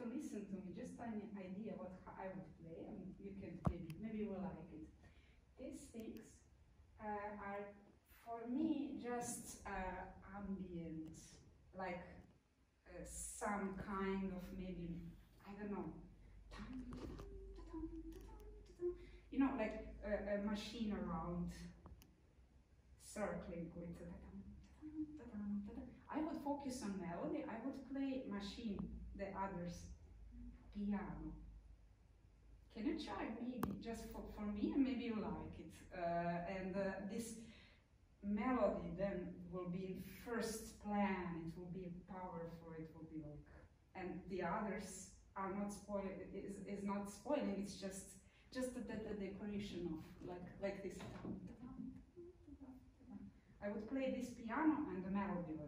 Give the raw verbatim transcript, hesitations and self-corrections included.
to listen to me, just an idea what I would play, and you can maybe, maybe you will like it. These things uh, are, for me, just uh, ambient, like uh, some kind of maybe, I don't know, you know, like a, a machine around, circling with the I would focus on melody, I would play machine, the others, piano. Can you try maybe just for, for me, and maybe you like it. Uh, and uh, this melody then will be in first plan, it will be powerful, it will be like, and the others are not spoiling, is, is not spoiling, it's just just the, the, the decoration of like like this. I would play this piano and the melody